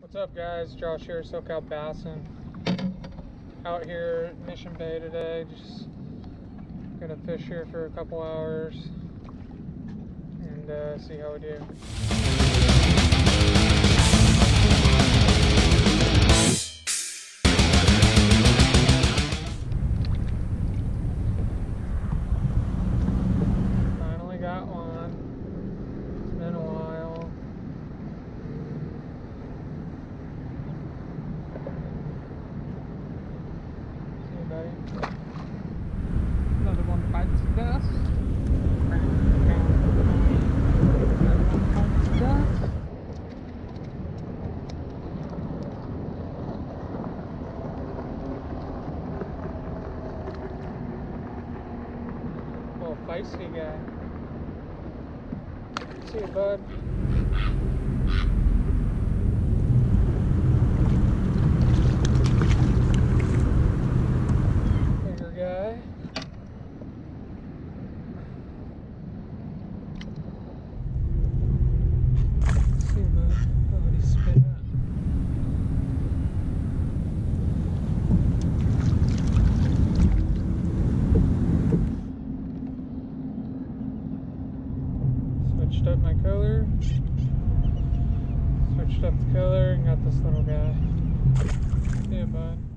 What's up, guys? Josh here, SoCal Bassin. Out here at Mission Bay today. Just gonna fish here for a couple hours and see how we do. Finally got one. It's been a while. Another one bites the dust. Little feisty guy. See you, bud. Bigger guy. See you, bud. Oh, what he spit out. Switched up my color. Switched up the color and got this little guy. See ya, bud.